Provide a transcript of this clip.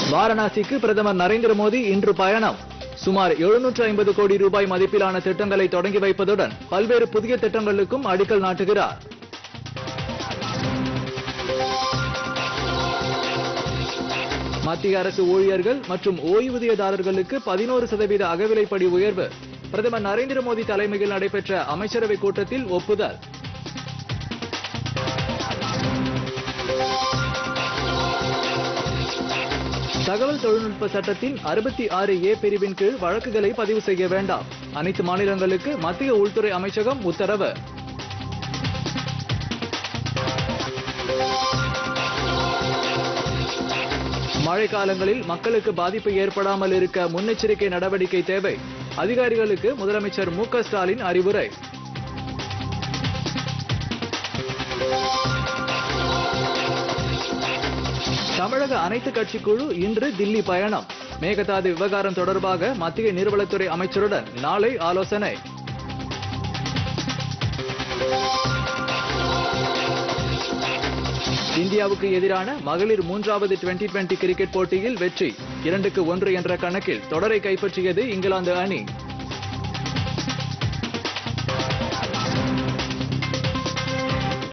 வாரணாசிக்கு பிரதமர் நரேந்திர மோடி இன்று பயணம். சுமார் 750 கோடி ரூபாய் மதிப்பிலான திட்டங்களை தொடங்கி வைப்பதுடன் பல்வேறு புதிய திட்டங்களுக்கும் அடிக்கல் நாட்டுகிறார். மத்திய அரசு ஊழியர்கள் மற்றும் ஓய்வூதியதாரர்களுக்கு 11% அகவிலைப்படி உயர்வு. பிரதமர் நரேந்திர மோடி தலைமையில் நடைபெற்ற அமைச்சரவை கூட்டத்தில் ஒப்புதல். தகவல் தொழில்நுட்ப சட்டத்தின் 66A பிரிவின் கீழ் வழக்குகளை பதிவு செய்ய வேண்டாம். அனைத்து மாநிலங்களுக்கு மத்திய உள்துறை அமைச்சகம் உத்தரவு. மழைக்காலங்களில் மக்களுக்கு பாதிப்பு ஏற்படாமல் இருக்க முன்னெச்சரிக்கை நடவடிக்கை தேவை. அதிகாரிகளுக்கு முதலமைச்சர் மு.க. ஸ்டாலின் அறிவுரை. தமிழக அனைத்து கட்சி குழு இன்று தில்லி பயணம். மேகதாது விவகாரம் தொடர்பாக மத்திய நீர்வளத்துறை அமைச்சருடன் நாளை ஆலோசனை. இந்தியாவுக்கு எதிரான மகளிர் 3வது டுவெண்டி கிரிக்கெட் போட்டியில் வெற்றி. 2-1 என்ற கணக்கில் தொடரை கைப்பற்றியது இங்கிலாந்து அணி.